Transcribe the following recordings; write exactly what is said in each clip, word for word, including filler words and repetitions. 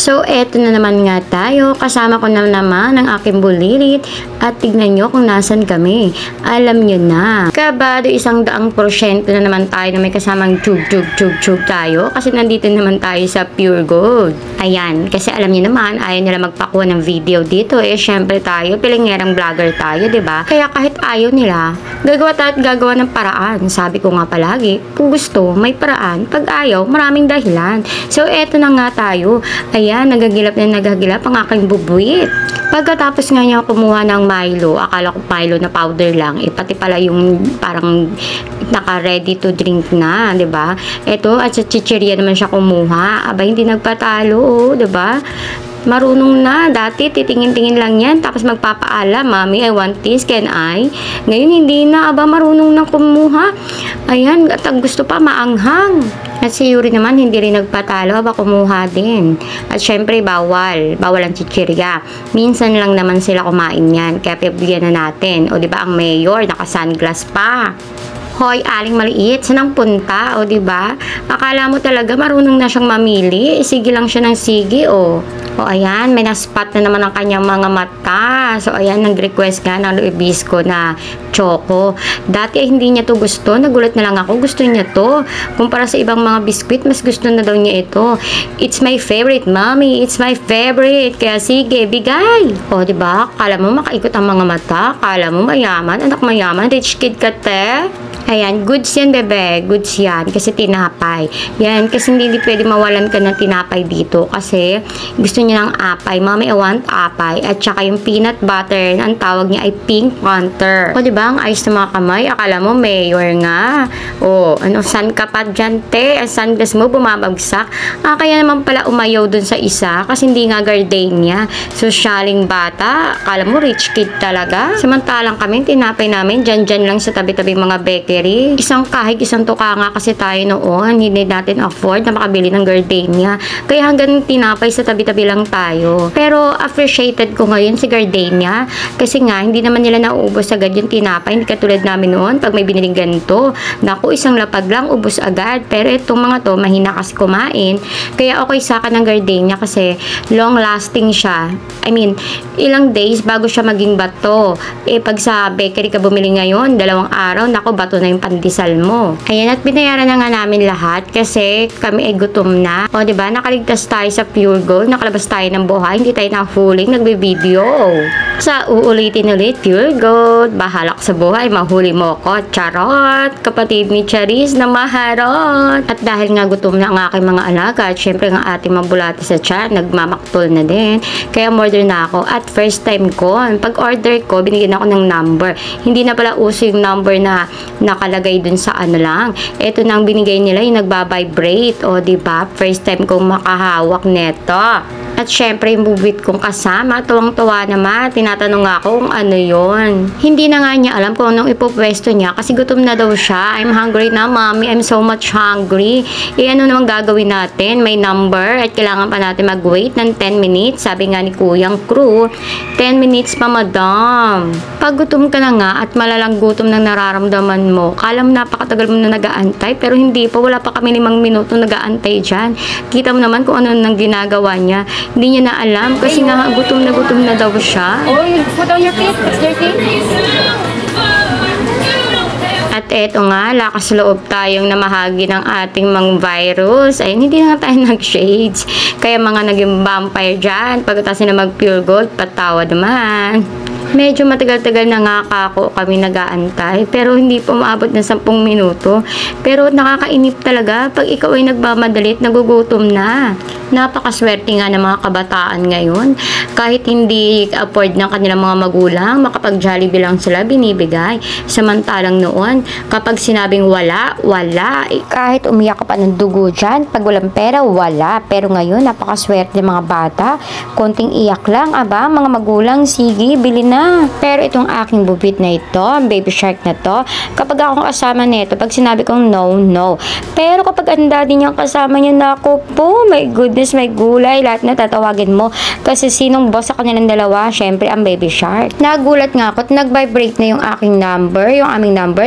So, eto na naman nga tayo. Kasama ko na naman ang aking bulilit at tignan nyo kung nasan kami. Alam nyo na. Kabado isang daang porsyento na naman tayo na may kasamang chug chug chug chug tayo kasi nandito naman tayo sa Pure Gold. Ayan, kasi alam nyo naman, ayaw nila magpakuha ng video dito. Eh, syempre tayo, pilingerang vlogger tayo, diba? Kaya kahit ayaw nila, gagawa tayo at gagawa ng paraan. Sabi ko nga palagi, kung gusto, may paraan. Pag ayaw, maraming dahilan. So, eto na nga tayo. Ayan, nagagilap na nagagilap ang aking bubuit. Pagkatapos nga niya kumuha ng Milo, akala ko Milo na powder lang, eh pati pala yung parang naka-ready to drink na, 'di ba? Ito, at sa chicheria naman siya kumuha. Aba, hindi nagpatalo, oh, 'di ba? Marunong na. Dati, titingin-tingin lang yan. Tapos magpapaalam, Mami, I want this, can I? Ngayon, hindi na. Aba, marunong na kumuha. Ayan, at ang gusto pa, maanghang. At si Yuri naman, hindi rin nagpatalo. Aba, kumuha din. At syempre, bawal. Bawal ang chichirya. Minsan lang naman sila kumain yan. Kaya pibigyan na natin. O, diba, ang mayor, naka-sunglass pa. Hoy, aling maliit, saan ang punta? O, diba? Akala mo talaga marunong na siyang mamili. Sige lang siya ng sige, o. O, ayan, may na-spot na naman ang kanyang mga mata. So, ayan, nag-request nga ng Luibisco na choco. Dati ay hindi niya to gusto. Nagulat na lang ako. Gusto niya to. Kumpara sa ibang mga biskwit, mas gusto na daw niya ito. It's my favorite, Mommy. It's my favorite. Kaya sige, bigay. O, diba? Kala mo makaikot ang mga mata. Kala mo mayaman. Anak mayaman. Rich kid ka, te. Ayan, goods yan, bebe. Goods yan. Kasi tinapay. Yan, kasi hindi, hindi pwede mawalan ka ng tinapay dito. Kasi gusto niya ng apay. Mommy, I want apay. At saka yung peanut butter, ang tawag niya ay Pink Panther. O, diba? Ang ayos ng mga kamay. Akala mo, mayor nga. O, ano, san ka pa dyan, te? Ang sunglass mo, bumabagsak. Ah, kaya naman pala umayaw dun sa isa. Kasi hindi nga gardenia. Sosyaling bata. Akala mo, rich kid talaga. Samantalang kami, tinapay namin, dyan-dyan lang sa tabi-tabi mga beke. Isang kahig, isang tuka nga kasi tayo noon. Hindi natin afford na makabili ng gardenia. Kaya hanggang tinapay sa tabi-tabi lang tayo. Pero appreciated ko ngayon si gardenia. Kasi nga, hindi naman nila nauubos agad yung tinapay. Hindi katulad namin noon. Pag may biniling ganito, naku, isang lapag lang, ubos agad. Pero itong mga to, mahina kasi kumain. Kaya okay sa akin ng gardenia kasi long lasting siya. I mean, ilang days bago siya maging bato. Eh, pag sa bakery ka bumili ngayon, dalawang araw, naku, bato na yung pandesal mo. Ayan, at binayaran na nga namin lahat kasi kami ay gutom na. O, diba? Nakaligtas tayo sa Pure Gold. Nakalabas tayo ng buhay. Hindi tayo nahuling. Nagbe-video. Sa uulitin ulit, Pure Gold. Bahalak sa buhay. Mahuli mo ko. Charot. Kapatid ni Charis na maharot. At dahil nga gutom na ang aking mga alaga at syempre ang ating mabulati sa chat, nagmamaktol na din. Kaya order na ako. At first time ko, pag order ko, binigyan ako ng number. Hindi na pala uso yung number na nakalagay dun sa ano lang. Ito nang binigay nila yung nagba-vibrate. O, diba? First time kong makahawak neto. At syempre, yung bubit kong kasama, tuwang-tuwa naman. Tinatanong nga ako kung ano yon. Hindi na nga niya alam kung anong ipopwesto niya kasi gutom na daw siya. I'm hungry na, Mommy. I'm so much hungry. E, ano naman gagawin natin? May number at kailangan pa natin mag-wait ng ten minutes. Sabi nga ni Kuyang Crew, ten minutes pa, Madam. Pag gutom ka na nga at malalang gutom na nararamdaman mo, kala mo napakatagal mo na nag-aantay, pero hindi pa. Wala pa kami limang minuto nag-aantay dyan. Kita mo naman kung ano nang ginagawa niya. Hindi niya na alam kasi nga gutom na gutom na daw siya. Oh, you put on your feet. It's your feet. At eto nga, lakas loob tayong namahagi ng ating mga virus. Ayun, hindi na nga tayo nag-shades. Kaya mga naging vampire dyan, pagkatapos na mag-Pure Gold, patawa naman. Medyo matagal-tagal na nga kako kami nag-aantay, pero hindi po maabot ng sampung minuto. Pero nakakainip talaga pag ikaw ay nagmamadalit, nagugutom na. Napakaswerte nga ng mga kabataan ngayon. Kahit hindi afford ng kanilang mga magulang, makapag-Jollibee lang sila binibigay. Samantalang noon, kapag sinabing wala, wala. Eh, kahit umiyak ka pa ng dugo dyan, pag walang pera, wala. Pero ngayon, napakaswerte ng mga bata. Konting iyak lang, aba, mga magulang, sige, bili na. Pero itong aking bubit na ito, ang baby shark na to, kapag akong kasama nito, pag sinabi kong no, no. Pero kapag ang daddy niyang kasama niya, naku po, my goodness, may gulay, lahat na tatawagin mo. Kasi sinong boss sa kanilang dalawa? Syempre, ang baby shark. Nagulat nga ako at nag-vibrate na yung aking number, yung aming number, at nagulat din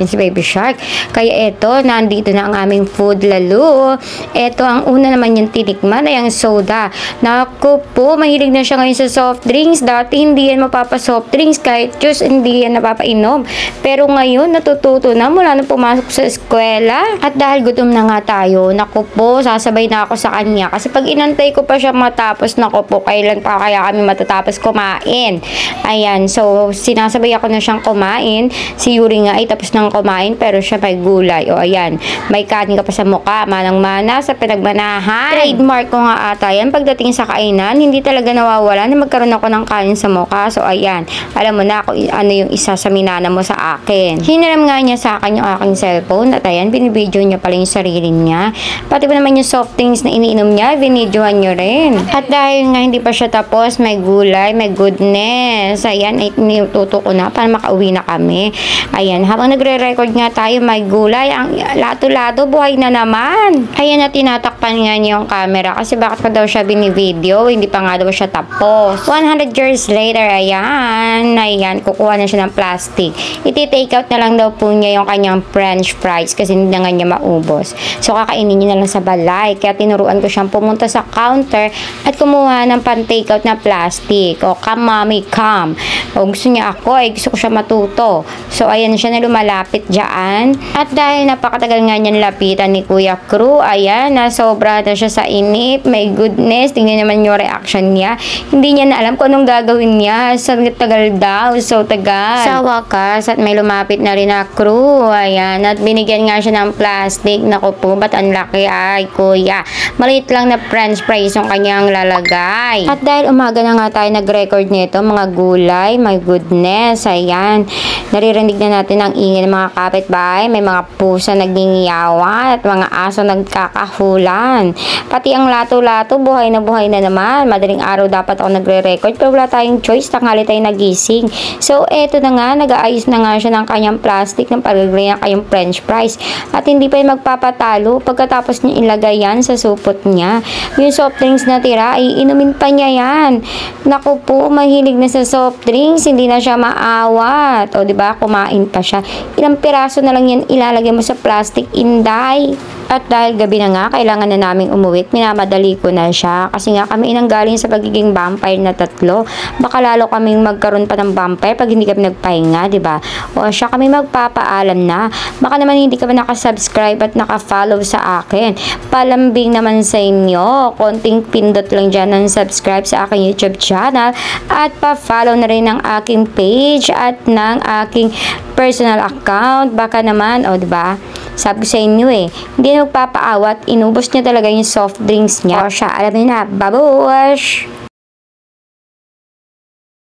natin si Baby Shark. Kaya eto, nandito na ang aming food lalo. Eto, ang una naman yung tinikman ay ang soda. Naku po, mahilig na siya ngayon sa soft drinks. Dati hindi yan mapapa soft drinks, kahit juice hindi yan napapainom. Pero ngayon, natututo na mula na pumasok sa eskwela. At dahil gutom na nga tayo, naku po, sasabay na ako sa kanya. Kasi pag inantay ko pa siya matapos, naku po, kailan pa kaya kami matatapos kumain. Ayan, so sinasabay ako na siyang kumain. Si Yuri nga ay tapos nang kumain, pero siya may gulay. O ayan, may kanin ka pa sa mukha, manang-mana sa pinagmanahan. Trademark ko nga ata yan. Pagdating sa kainan, hindi talaga nawawala na magkaroon ako ng kanin sa mukha. So ayan, alam mo na kung ano yung isa sa minana mo sa akin. Hiniram nga niya sa akin yung aking cellphone. At ayan, binibidyo niya pala yung sarili niya. Pati ba naman yung soft things na iniinom niya, binidyohan niyo rin. At dahil nga hindi pa siya tapos, may gulay, may goodness. Ayan, ay tinututo ko na para makauwi na kami. Ayan, habang nagre-record nga tayo, may gulay. Ang lato-lato, buhay na naman. Ayan, na tinatakpan nga niya yung camera kasi bakit pa daw siya binivideo, hindi pa nga daw siya tapos. one hundred years later, ayan, ayan, kukuha na siya ng plastic. Iti-take out na lang daw po niya yung kanyang french fries kasi hindi na nga niya maubos. So, kakainin niya na lang sa balay. Kaya tinuruan ko siyang pumunta sa counter at kumuha ng pan-take out na plastic. O, come mommy, come. O, gusto niya ako, eh, gusto ko siya matuto. So, ayan siya na lumalapit dyan. At dahil napakatagal nga niyan lapitan ni Kuya Crew, ayan, na sobra na siya sa inip. My goodness, tingnan naman yung reaction niya. Hindi niya na alam kung anong gagawin niya. Sa tagal daw, so tagal. Sa wakas, at may lumapit na rin na crew. Ayan, at binigyan nga siya ng plastic. Naku po, ba't ang laki? Ay, kuya. Maliit lang na french fries yung kanyang lalagay. At dahil umaga na nga tayo nag-record nito, mga gulay, my goodness, ayan. Naririnig na natin ang ingay ng mga kapitbahay. May mga pusa nagningiyawan at mga aso nagkakahulan. Pati ang lato-lato, buhay na buhay na naman. Madaling araw dapat ako nagre-record pero wala tayong choice. Tanghali tayo nagising. So, eto na nga, nag-aayos na nga siya ng kanyang plastic ng pagagray ng kanyang french fries. At hindi pa yung magpapatalo pagkatapos niya ilagay yan sa supot niya. Yung soft drinks na tira, ay inumin pa niya yan. Naku po, mahilig na sa soft drinks, hindi na siya maawat. O, diba, kumain pa siya. Ilang piraso na lang yan ilalagay mo sa plastic, inday. At dahil gabi na nga, kailangan na naming umuwi. Minamadali ko na siya. Kasi nga kami inanggaling sa pagiging vampire na tatlo. Baka lalo kaming magkaroon pa ng vampire pag hindi kami nagpahinga, diba? O siya kami magpapaalam na. Baka naman hindi ka ba nakasubscribe at nakafollow sa akin. Palambing naman sa inyo. Konting pindot lang dyan ng subscribe sa aking YouTube channel. At pa-follow na rin ng aking page at ng aking personal account. Baka naman, o diba? Sabi ko sa inyo eh, hindi na magpapaawat, inubos niya talaga yung soft drinks niya. O siya, alam niyo na, babush!